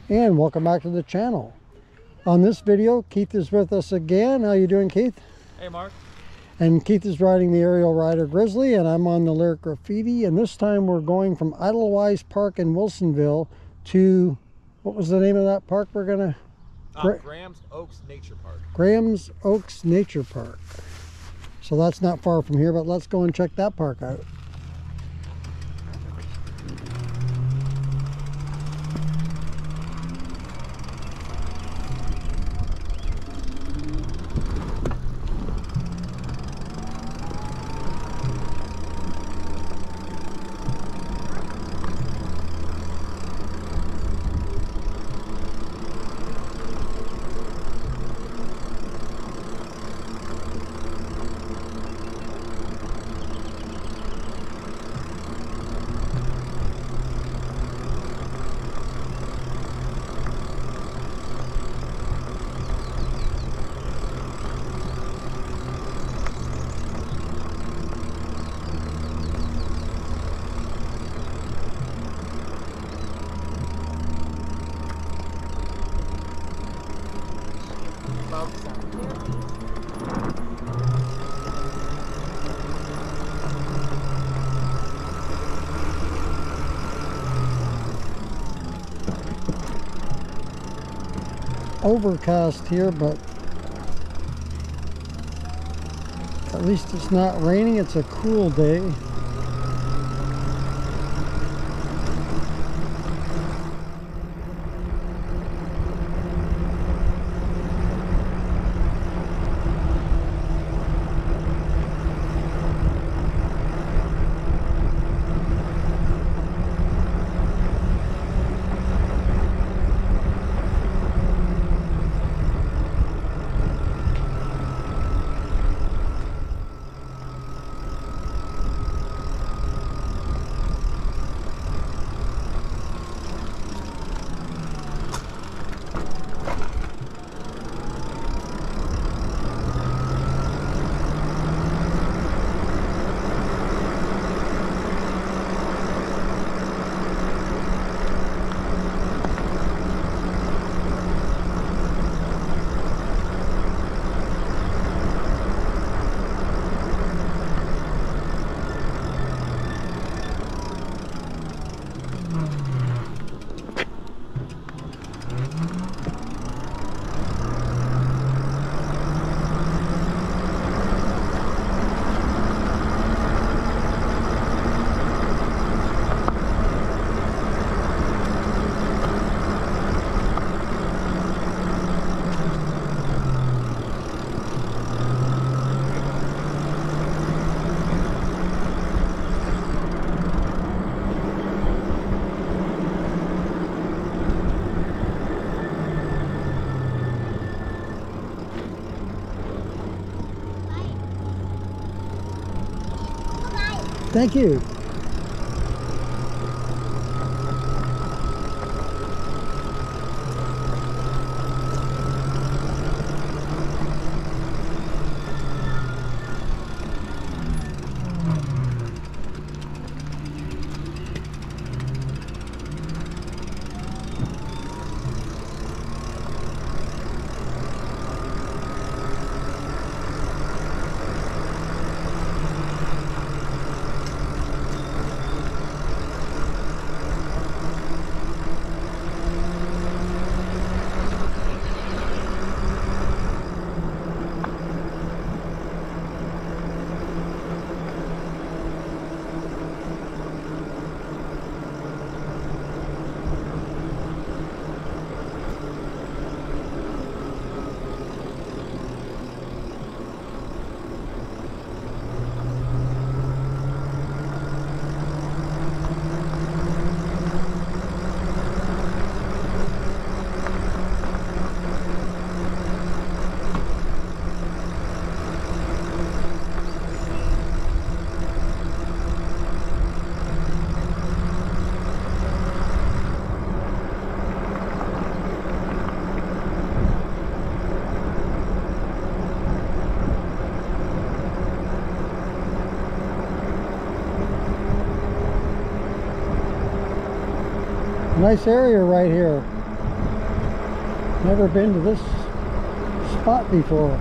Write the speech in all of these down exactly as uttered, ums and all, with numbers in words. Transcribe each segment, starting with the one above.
and welcome back to the channel. On this video, Keith is with us again. How you doing, Keith? Hey, Mark. And Keith is riding the Aerial Rider Grizzly, and I'm on the Lyric Graffiti, and this time we're going from Idlewild Park in Wilsonville to, what was the name of that park we're gonna? Uh, Graham's Oaks Nature Park. Graham's Oaks Nature Park. So that's not far from here, but let's go and check that park out. Overcast here, but at least it's not raining. It's a cool day. Thank you. Nice area right here. Never been to this spot before.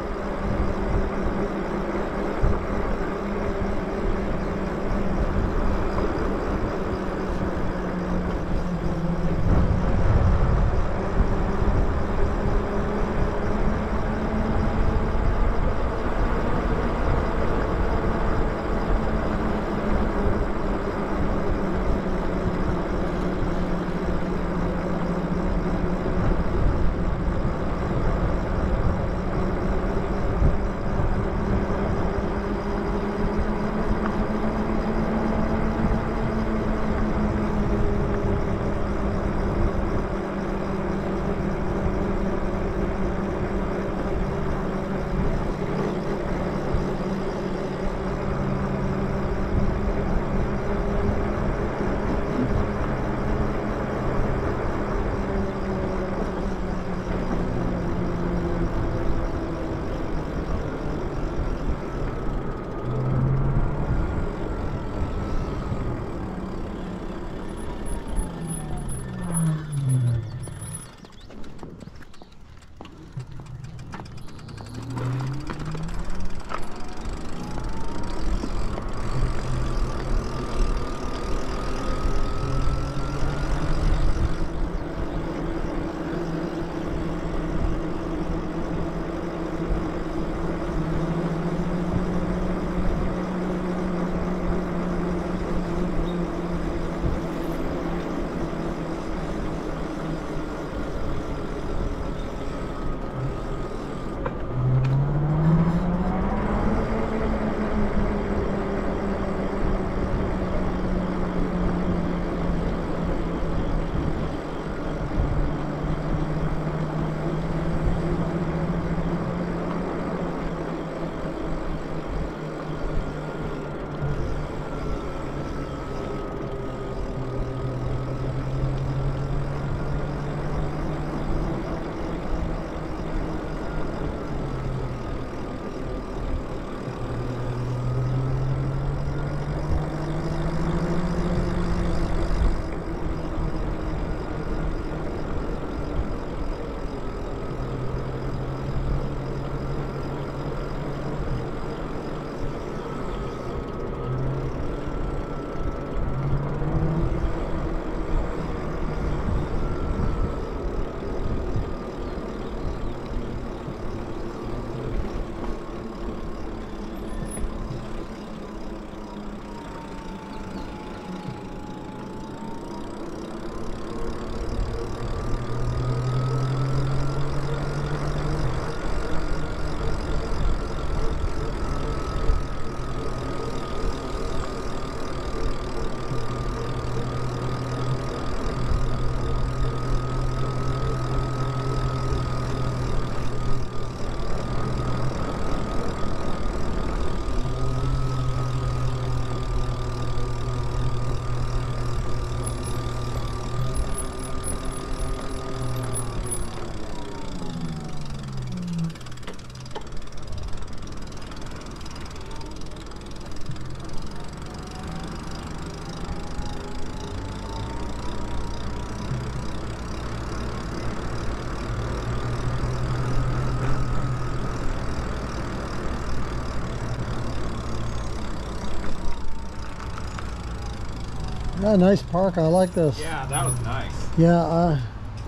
Yeah, nice park. I like this. Yeah, that was nice. Yeah, uh,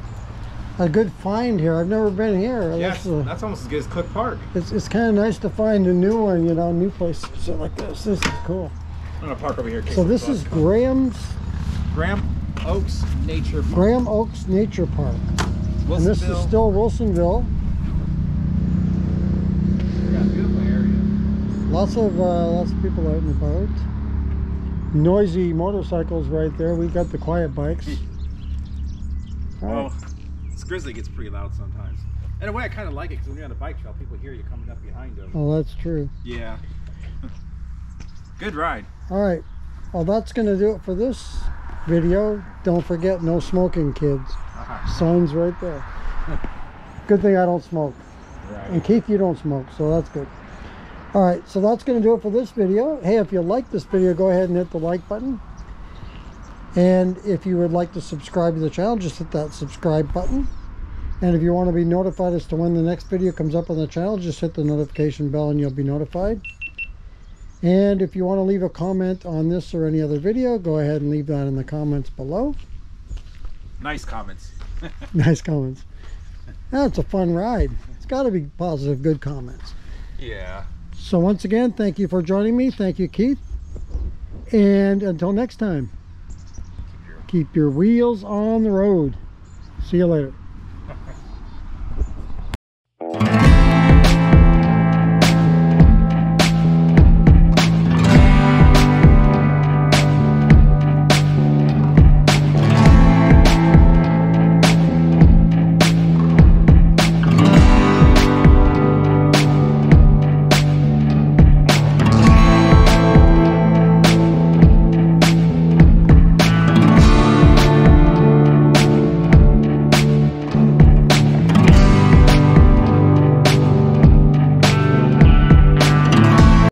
a good find here. I've never been here. Yes, that's, uh, that's almost as good as Cook Park. It's, it's kind of nice to find a new one, you know, new places like this. This is cool. I'm gonna park over here. So this is Graham's Graham Oaks Nature Park. Graham Oaks Nature Park. And this is still Wilsonville. Yeah, beautiful area. Lots of uh, lots of people out and about. Noisy motorcycles right there. We got the quiet bikes. Well, right. This grizzly gets pretty loud sometimes. In a way, I kind of like it because when you're on a bike trail, people hear you coming up behind them. Oh, that's true. Yeah. Good ride. All right. Well, that's going to do it for this video. Don't forget, no smoking, kids. Uh-huh. Signs right there. Good thing I don't smoke. Right. And Keith, you don't smoke, so that's good. All right, so that's going to do it for this video. Hey, if you like this video, go ahead and hit the like button. And if you would like to subscribe to the channel, just hit that subscribe button. And if you want to be notified as to when the next video comes up on the channel, just hit the notification bell and you'll be notified. And if you want to leave a comment on this or any other video, go ahead and leave that in the comments below. Nice comments. Nice comments. That's a fun ride. It's got to be positive, good comments. Yeah. So once again, thank you for joining me. Thank you, Keith. And until next time, keep your, keep your wheels on the road. See you later.